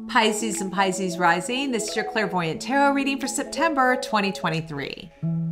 Pisces and Pisces rising, this is your Clairvoyant Tarot reading for September 2023.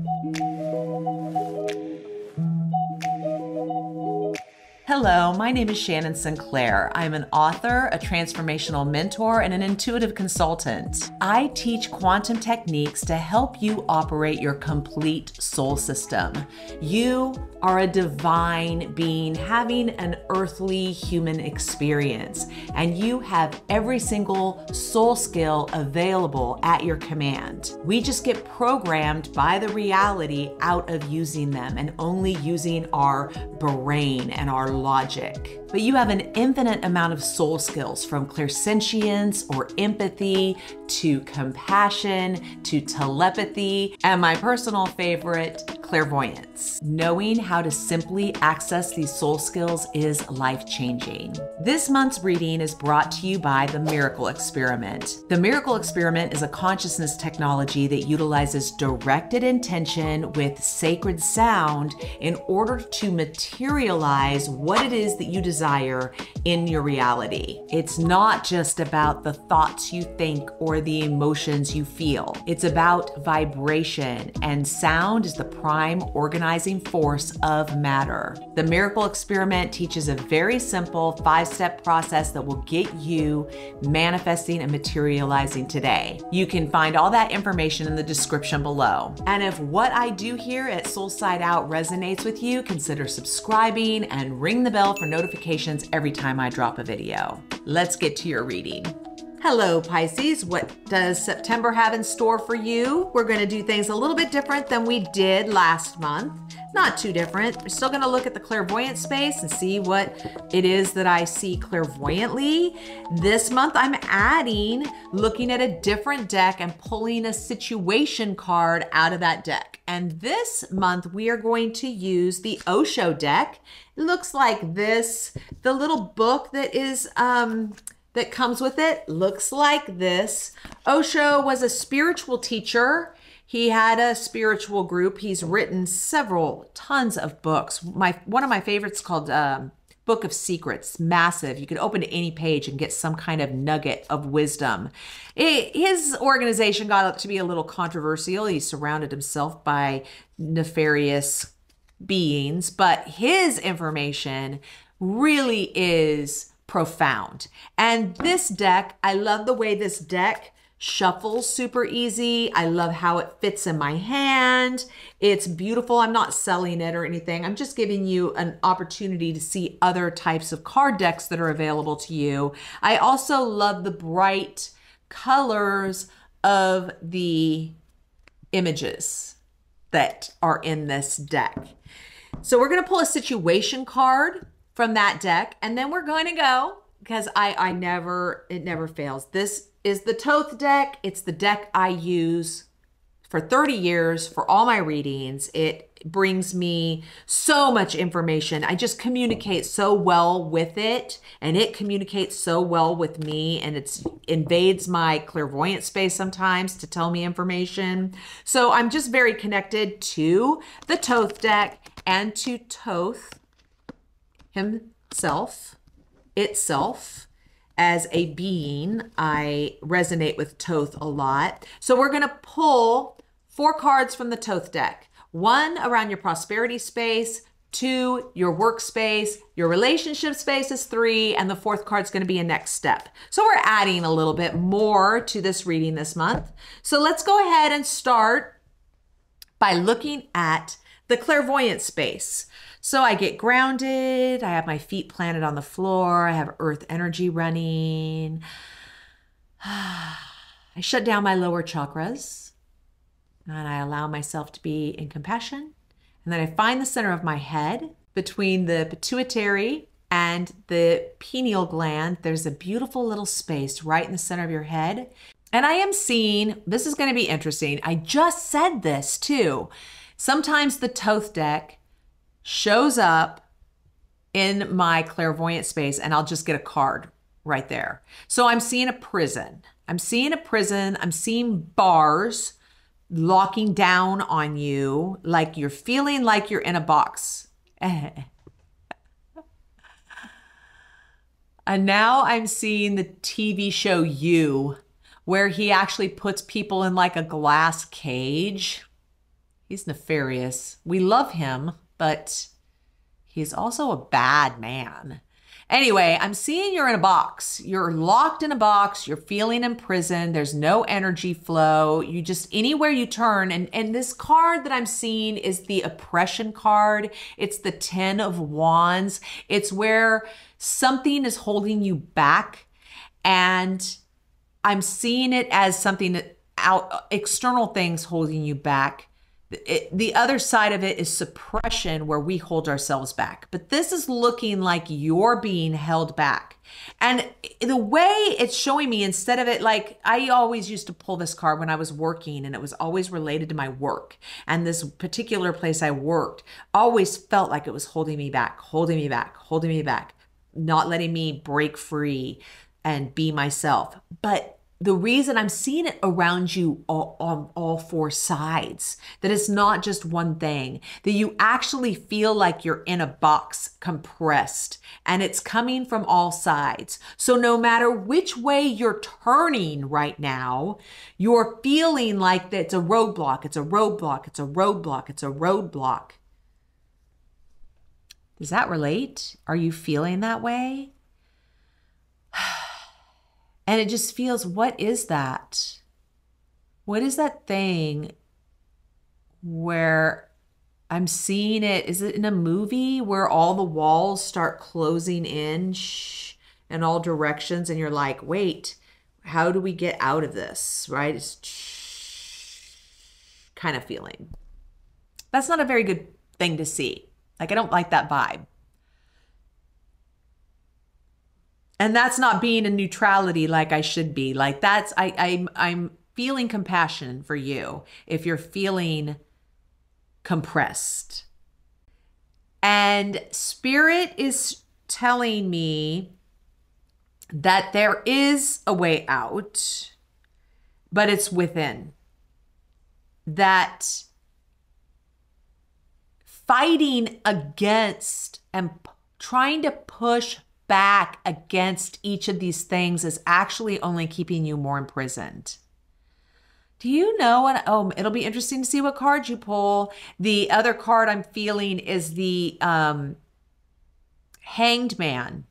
Hello, my name is Shannan Sinclair. I'm an author, a transformational mentor, and an intuitive consultant. I teach quantum techniques to help you operate your complete soul system. You are a divine being having an earthly human experience, and you have every single soul skill available at your command. We just get programmed by the reality out of using them and only using our brain and our logic. But you have an infinite amount of soul skills, from clairsentience or empathy to compassion to telepathy, and my personal favorite, clairvoyance. Knowing how to simply access these soul skills is life-changing. This month's reading is brought to you by the Miracle Experiment. The Miracle Experiment is a consciousness technology that utilizes directed intention with sacred sound in order to materialize what it is that you desire in your reality. It's not just about the thoughts you think or the emotions you feel. It's about vibration, and sound is the prime organizing force of matter. The Miracle Experiment teaches a very simple 5-step process that will get you manifesting and materializing today. You can find all that information in the description below. And if what I do here at Soulside Out resonates with you, consider subscribing and ring the bell for notifications every time I drop a video. Let's get to your reading. Hello, Pisces. What does September have in store for you? We're going to do things a little bit different than we did last month. Not too different. We're still going to look at the clairvoyant space and see what it is that I see clairvoyantly. This month, I'm looking at a different deck and pulling a situation card out of that deck. And this month, we are going to use the Osho deck. It looks like this. The little book that is that comes with it looks like this. Osho was a spiritual teacher. He had a spiritual group. He's written tons of books. One of my favorites called Book of Secrets, massive. You could open to any page and get some kind of nugget of wisdom. His organization got up to be a little controversial. He surrounded himself by nefarious beings, but his information really is profound. And this deck, I love the way this deck shuffles super easy. I love how it fits in my hand. It's beautiful. I'm not selling it or anything. I'm just giving you an opportunity to see other types of card decks that are available to you. I also love the bright colors of the images that are in this deck. So we're going to pull a situation card from that deck, and then we're going to go, because it never fails. This is the Thoth deck. It's the deck I use for 30 years for all my readings. It brings me so much information. I just communicate so well with it, and it communicates so well with me, and it invades my clairvoyant space sometimes to tell me information. So I'm just very connected to the Thoth deck and to Thoth itself as a being. I resonate with Thoth a lot. So we're going to pull 4 cards from the Thoth deck. 1 around your prosperity space, 2 your workspace, your relationship space is 3, and the 4th card's going to be a next step. So we're adding a little bit more to this reading this month. So let's go ahead and start by looking at the clairvoyant space. So I get grounded, I have my feet planted on the floor, I have earth energy running. I shut down my lower chakras, and I allow myself to be in compassion. And then I find the center of my head between the pituitary and the pineal gland. There's a beautiful little space right in the center of your head. And I am seeing, this is going to be interesting. I just said this too. Sometimes the Thoth deck shows up in my clairvoyant space, and I'll just get a card right there. So I'm seeing a prison. I'm seeing bars locking down on you, like you're feeling like you're in a box. And now I'm seeing the TV show You, where he actually puts people in like a glass cage. He's nefarious. We love him, but he's also a bad man. Anyway, I'm seeing you're in a box. You're locked in a box. You're feeling imprisoned. There's no energy flow. You just, anywhere you turn, and this card that I'm seeing is the oppression card. It's the 10 of Wands. It's where something is holding you back. And I'm seeing it as something that external things holding you back. The other side of it is suppression, where we hold ourselves back. But this is looking like you're being held back. And the way it's showing me, instead of it, like I always used to pull this card when I was working, and it was always related to my work. And this particular place I worked always felt like it was holding me back, holding me back, holding me back, not letting me break free and be myself. But the reason I'm seeing it around you on all four sides, that it's not just one thing, that you actually feel like you're in a box compressed, and it's coming from all sides. So no matter which way you're turning right now, you're feeling like that it's a roadblock, it's a roadblock, it's a roadblock, it's a roadblock. Does that relate? Are you feeling that way? And it just feels, what is that? What is that thing where I'm seeing it? Is it in a movie where all the walls start closing in in all directions, and you're like, wait, how do we get out of this, right? It's kind of feeling. That's not a very good thing to see. Like, I don't like that vibe. And that's not being in neutrality like I should be. Like that's, I'm feeling compassion for you if you're feeling compressed. And Spirit is telling me that there is a way out, but it's within. That fighting against and trying to push back against each of these things is actually only keeping you more imprisoned. Do you know what? Oh, it'll be interesting to see what card you pull. The other card I'm feeling is the Hanged Man,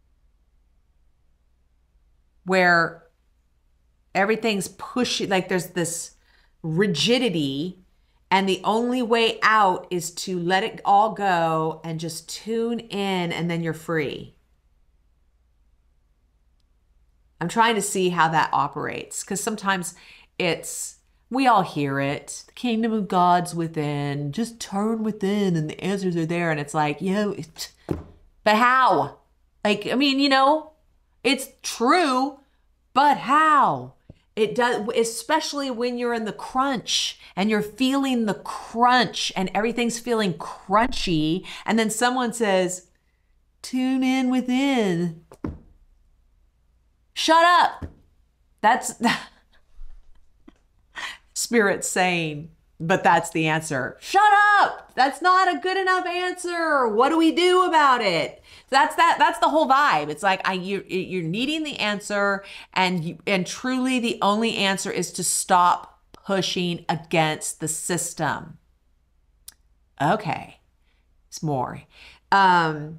where everything's pushy, like there's this rigidity, and the only way out is to let it all go and just tune in, and then you're free. I'm trying to see how that operates, because sometimes we all hear it. The kingdom of God's within. Just turn within and the answers are there. And it's like, but how? Like, I mean, it's true, but how? It does, especially when you're in the crunch and you're feeling the crunch and everything's feeling crunchy. And then someone says, tune in within. Shut up. That's Spirit saying, but that's the answer. Shut up. That's not a good enough answer. What do we do about it? That's the whole vibe. It's like you're needing the answer, and truly the only answer is to stop pushing against the system. Okay. It's more. There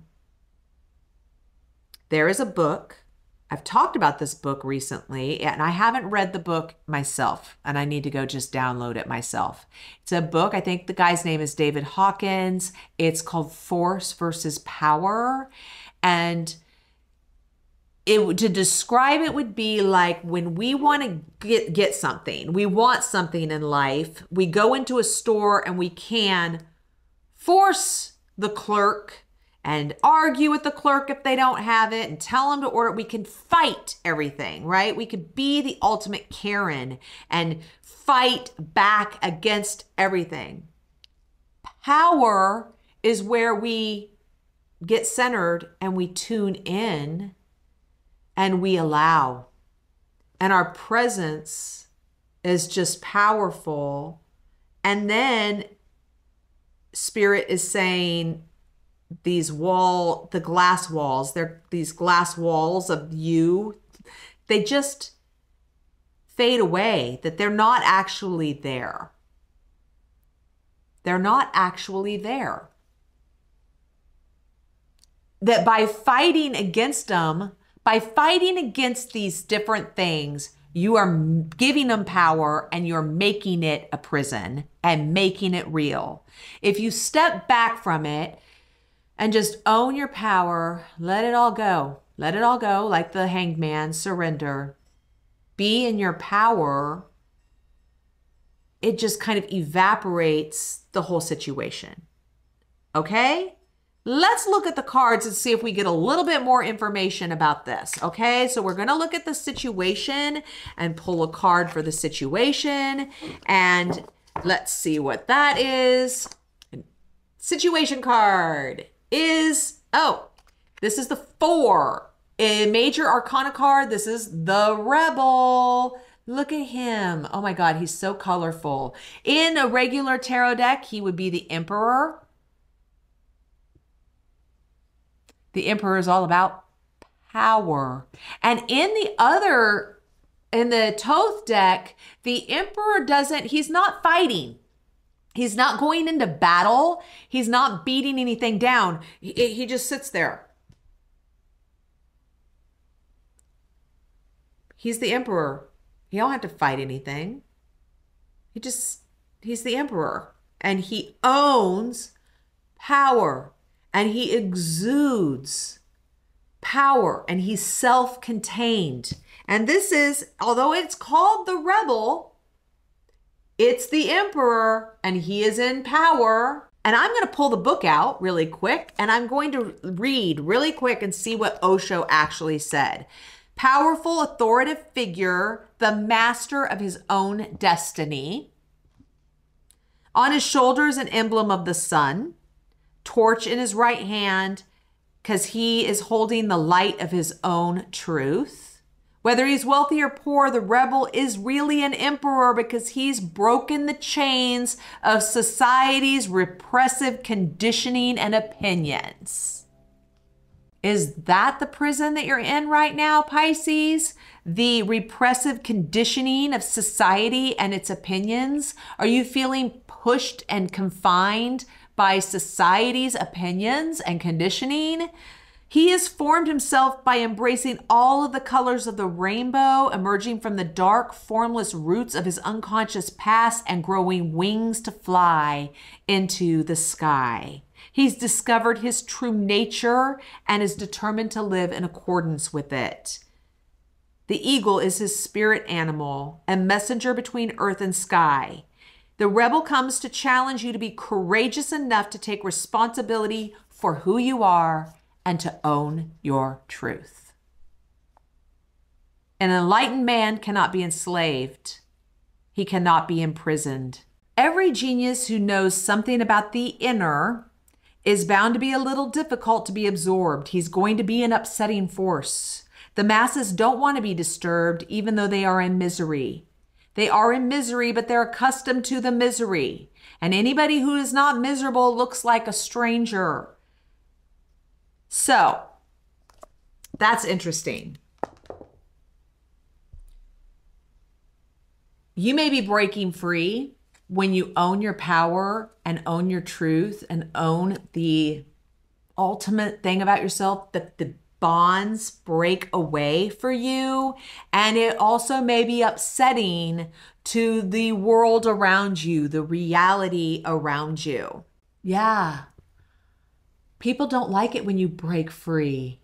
is a book. I've talked about this book recently, and I haven't read the book myself, and I need to go just download it myself. It's a book, I think the guy's name is David Hawkins. It's called Force versus Power. And to describe it would be like when we want to get something, we want something in life, we go into a store and we can force the clerk and argue with the clerk if they don't have it and tell them to order. We can fight everything, right? We could be the ultimate Karen and fight back against everything. Power is where we get centered and we tune in and we allow. And our presence is just powerful. And then Spirit is saying, the glass walls. They're these glass walls of you. They just fade away, that they're not actually there. They're not actually there. That by fighting against them, by fighting against these different things, you are giving them power and you're making it a prison and making it real. If you step back from it and just own your power, let it all go. Let it all go, like the hanged man, surrender. Be in your power. It just kind of evaporates the whole situation. Okay? Let's look at the cards and see if we get a little bit more information about this. Okay, so we're going to look at the situation and pull a card for the situation. And let's see what that is. Situation card is, oh, this is the 4. A major arcana card. This is the Rebel. Look at him. Oh my God, he's so colorful. In a regular tarot deck, he would be the Emperor. The Emperor is all about power. And in the Thoth deck, the Emperor he's not fighting. He's not going into battle. He's not beating anything down. He just sits there. He's the Emperor. He don't have to fight anything. He's the Emperor. And he owns power. And he exudes power. And he's self-contained. And this is, although it's called the Rebel, it's the Emperor. And he is in power. And I'm going to pull the book out really quick. And I'm going to read really quick and see what Osho actually said. Powerful, authoritative figure, the master of his own destiny. On his shoulders, an emblem of the sun. Torch in his right hand, because he is holding the light of his own truth. Whether he's wealthy or poor, the Rebel is really an emperor because he's broken the chains of society's repressive conditioning and opinions. Is that the prison that you're in right now, Pisces? The repressive conditioning of society and its opinions? Are you feeling pushed and confined by society's opinions and conditioning? He has formed himself by embracing all of the colors of the rainbow, emerging from the dark, formless roots of his unconscious past and growing wings to fly into the sky. He's discovered his true nature and is determined to live in accordance with it. The eagle is his spirit animal, a messenger between earth and sky. The Rebel comes to challenge you to be courageous enough to take responsibility for who you are and to own your truth. An enlightened man cannot be enslaved. He cannot be imprisoned. Every genius who knows something about the inner is bound to be a little difficult to be absorbed. He's going to be an upsetting force. The masses don't want to be disturbed, even though they are in misery. They are in misery, but they're accustomed to the misery. And anybody who is not miserable looks like a stranger. So, that's interesting. You may be breaking free when you own your power and own your truth and own the ultimate thing about yourself, that the bonds break away for you. And it also may be upsetting to the world around you, the reality around you. Yeah. People don't like it when you break free.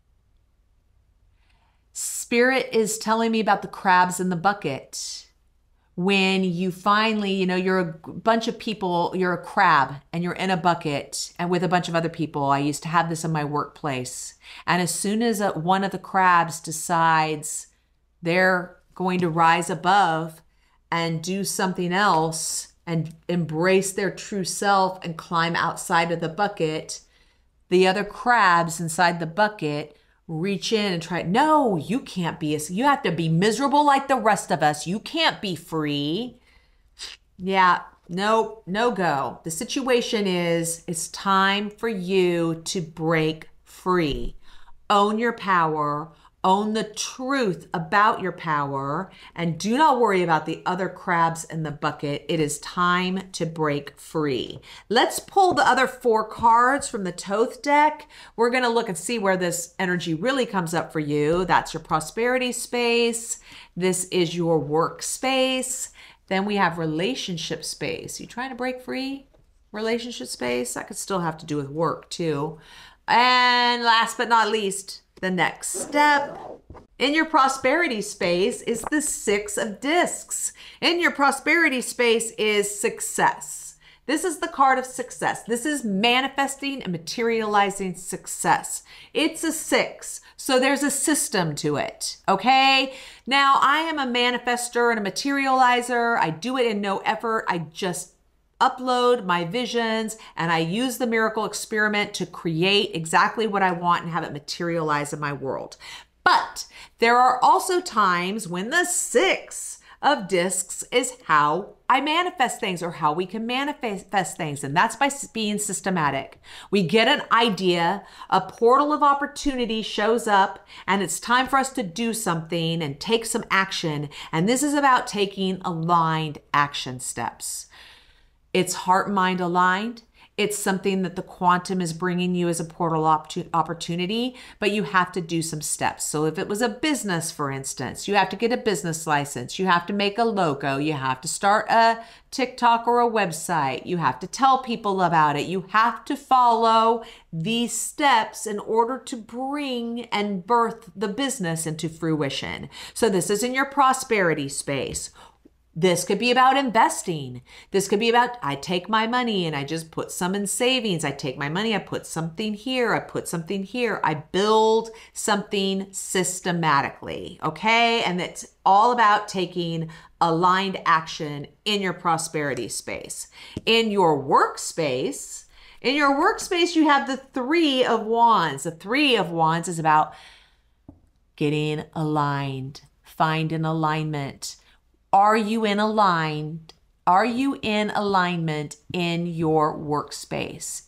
Spirit is telling me about the crabs in the bucket. When you finally, you're a bunch of people, you're a crab and you're in a bucket and with a bunch of other people. I used to have this in my workplace. And as soon as one of the crabs decides they're going to rise above and do something else and embrace their true self and climb outside of the bucket, the other crabs inside the bucket reach in and try, no, you can't be, you have to be miserable like the rest of us. You can't be free. Yeah, Nope, no go. The situation is it's time for you to break free. Own your power, own the truth about your power, and do not worry about the other crabs in the bucket. It is time to break free. Let's pull the other 4 cards from the Thoth deck. We're going to look and see where this energy really comes up for you. That's your prosperity space. This is your work space. Then we have relationship space. You trying to break free? Relationship space? That could still have to do with work too. And last but not least, the next step in your prosperity space is the 6 of discs. In your prosperity space is success. This is the card of success. This is manifesting and materializing success. It's a 6. So there's a system to it, okay? Now, I am a manifester and a materializer. I do it in no effort. I just upload my visions and I use the miracle experiment to create exactly what I want and have it materialize in my world. But there are also times when the 6 of discs is how I manifest things, or how we can manifest things. And that's by being systematic. We get an idea, a portal of opportunity shows up, and it's time for us to do something and take some action. And this is about taking aligned action steps. It's heart and mind aligned. It's something that the quantum is bringing you as a portal opportunity, but you have to do some steps. So if it was a business, for instance, you have to get a business license. You have to make a logo. You have to start a TikTok or a website. You have to tell people about it. You have to follow these steps in order to bring and birth the business into fruition. So this is in your prosperity space. This could be about investing. This could be about, I take my money and I just put some in savings. I take my money, I put something here, I put something here. I build something systematically, okay? And it's all about taking aligned action in your prosperity space. In your workspace, you have the 3 of Wands. The 3 of Wands is about getting aligned, finding alignment. Are you in aligned? Are you in alignment in your workspace?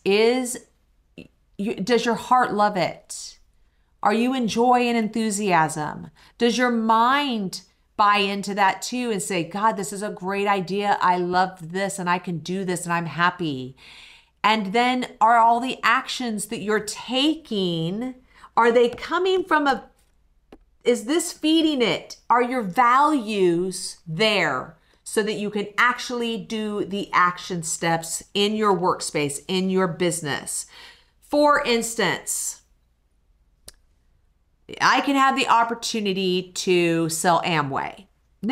Does your heart love it? Are you in joy and enthusiasm? Does your mind buy into that too and say, God, this is a great idea. I love this and I can do this and I'm happy. And then are all the actions that you're taking, are they coming from is this feeding it? Are your values there so that you can actually do the action steps in your workspace, in your business? For instance, I can have the opportunity to sell Amway.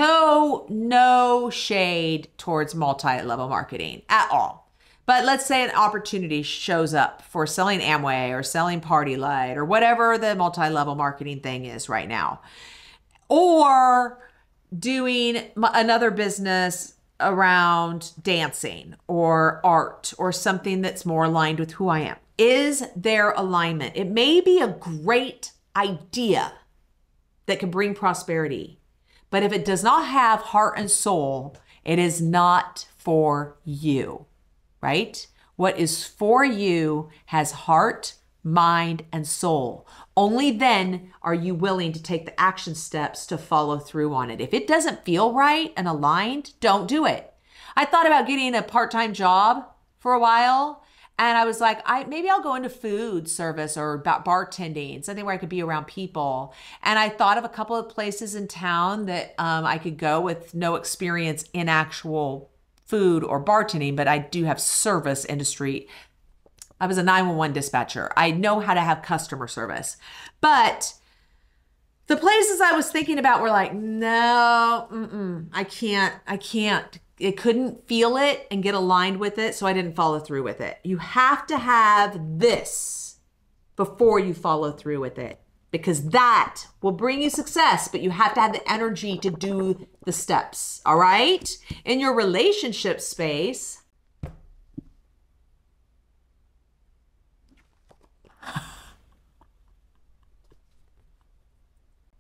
No shade towards multi-level marketing at all. But let's say an opportunity shows up for selling Amway or selling Party Light or whatever the multi-level marketing thing is right now. Or doing another business around dancing or art or something that's more aligned with who I am. Is there alignment? It may be a great idea that can bring prosperity, but if it does not have heart and soul, it is not for you. Right? What is for you has heart, mind, and soul. Only then are you willing to take the action steps to follow through on it. If it doesn't feel right and aligned, don't do it. I thought about getting a part-time job for a while, and I was like, maybe I'll go into food service or bartending, something where I could be around people. And I thought of a couple of places in town that I could go with no experience in actual food or bartending, but I do have service industry. I was a 911 dispatcher. I know how to have customer service. But the places I was thinking about were like, no, I can't. It couldn't feel it and get aligned with it, so I didn't follow through with it. You have to have this before you follow through with it, because that will bring you success, but you have to have the energy to do the steps, all right? In your relationship space,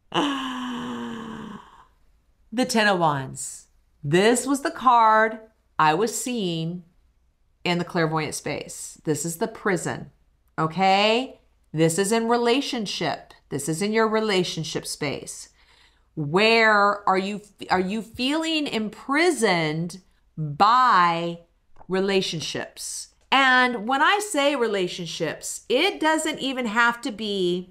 the 10 of Wands. This was the card I was seeing in the clairvoyant space. This is the prison, okay? This is in relationship. This is in your relationship space. Where are you feeling imprisoned by relationships? And when I say relationships, it doesn't even have to be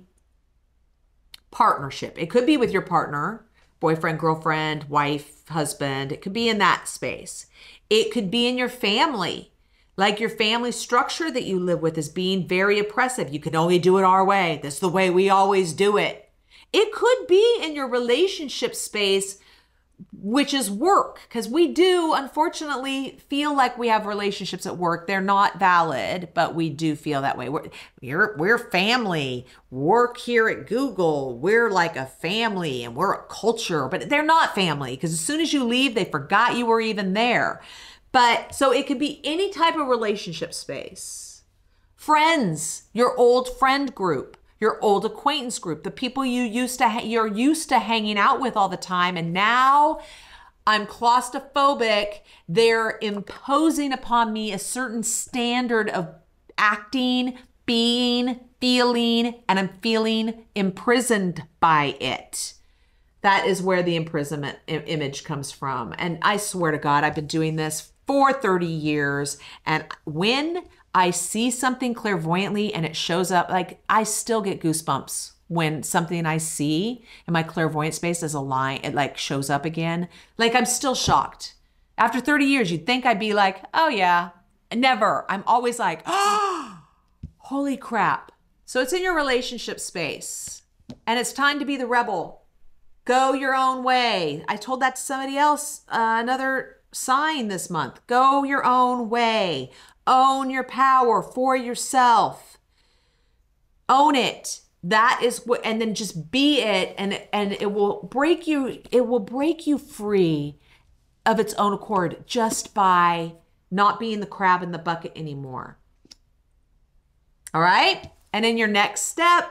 partnership. It could be with your partner, boyfriend, girlfriend, wife, husband. It could be in that space. It could be in your family. Like your family structure that you live with is being very oppressive. You can only do it our way. This is the way we always do it. It could be in your relationship space, which is work, because we do unfortunately feel like we have relationships at work. They're not valid, but we do feel that way. We're family. Work here at Google, we're like a family and we're a culture, but they're not family because as soon as you leave, they forgot you were even there. But so it could be any type of relationship space. Friends, your old friend group, your old acquaintance group, the people you're used to hanging out with all the time. And now I'm claustrophobic. They're imposing upon me a certain standard of acting, being, feeling, and I'm feeling imprisoned by it. That is where the imprisonment image comes from. And I swear to God, I've been doing this for 30 years. And when I see something clairvoyantly and it shows up, like I still get goosebumps when something I see in my clairvoyant space as a line, it like shows up again. Like I'm still shocked. After 30 years, you'd think I'd be like, oh yeah, never. I'm always like, oh, holy crap. So it's in your relationship space and it's time to be the rebel. Go your own way. I told that to somebody else, another sign this month. Go your own way. Own your power for yourself. Own it. That is what, and then just be it, and it will break you. It will break you free of its own accord just by not being the crab in the bucket anymore. All right. And in your next step,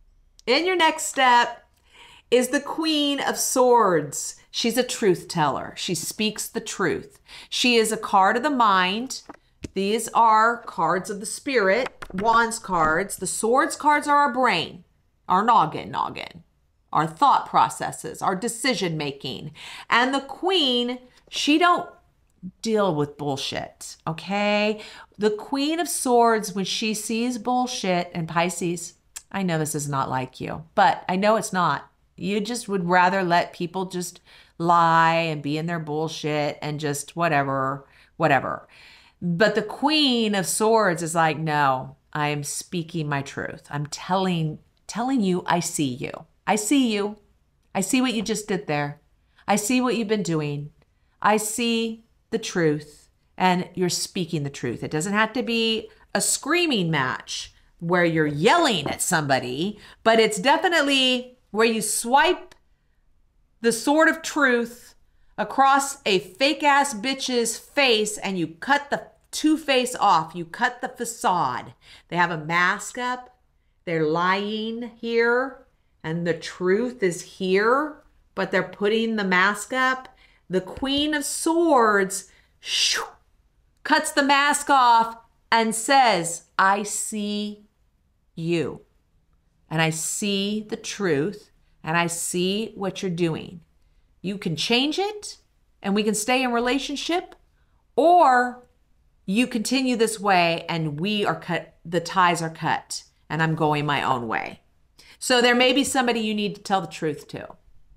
is the Queen of Swords. She's a truth teller. She speaks the truth. She is a card of the mind. These are cards of the spirit, wands cards. The swords cards are our brain, our noggin, our thought processes, our decision making. And the Queen, she don't deal with bullshit, okay? The Queen of Swords, when she sees bullshit, and Pisces, I know this is not like you, but I know it's not. You just would rather let people just lie and be in their bullshit and just whatever. But the Queen of Swords is like, no, I am speaking my truth. I'm telling you, I see you. I see you. I see what you just did there. I see what you've been doing. I see the truth and you're speaking the truth. It doesn't have to be a screaming match where you're yelling at somebody, but it's definitely where you swipe the sword of truth across a fake ass bitch's face and you cut the two-face off. You cut the facade. They have a mask up. They're lying here and the truth is here, but they're putting the mask up. The Queen of Swords cuts the mask off and says, I see you. And I see the truth and I see what you're doing. You can change it and we can stay in relationship, or you continue this way and we are cut, the ties are cut and I'm going my own way. So there may be somebody you need to tell the truth to.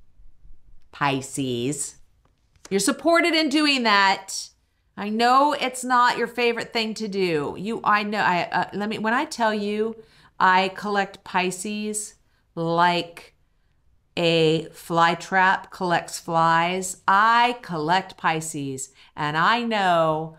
Pisces, you're supported in doing that. I know it's not your favorite thing to do. When I tell you, I collect Pisces like a fly trap collects flies. I collect Pisces, and I know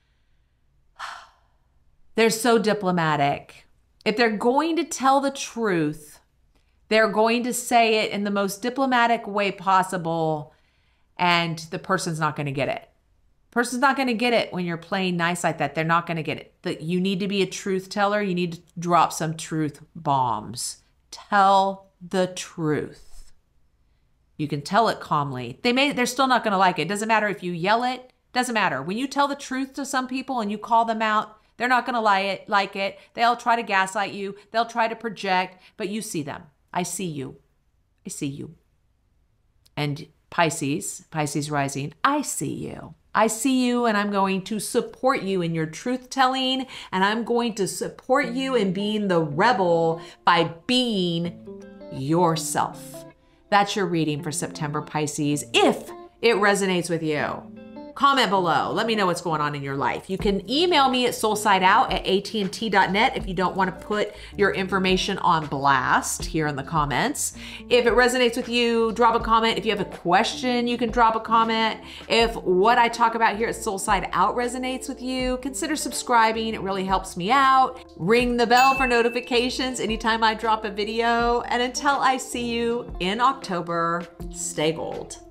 they're so diplomatic. If they're going to tell the truth, they're going to say it in the most diplomatic way possible, and the person's not going to get it. Person's not going to get it when you're playing nice like that. They're not going to get it. You need to be a truth teller. You need to drop some truth bombs. Tell the truth. You can tell it calmly. They're still not going to like it. It doesn't matter if you yell it Doesn't matter. When you tell the truth to some people and you call them out, they're not going to like it. They'll try to gaslight you. They'll try to project, but you see them. I see you. I see you. And Pisces rising, I see you. I see you, and I'm going to support you in your truth telling, and I'm going to support you in being the rebel by being yourself. That's your reading for September, Pisces. If it resonates with you, comment below. Let me know what's going on in your life. You can email me at soulsideout@att.net if you don't want to put your information on blast here in the comments. If it resonates with you, drop a comment. If you have a question, you can drop a comment. If what I talk about here at Soul Side Out resonates with you, consider subscribing. It really helps me out. Ring the bell for notifications anytime I drop a video. And until I see you in October, stay gold.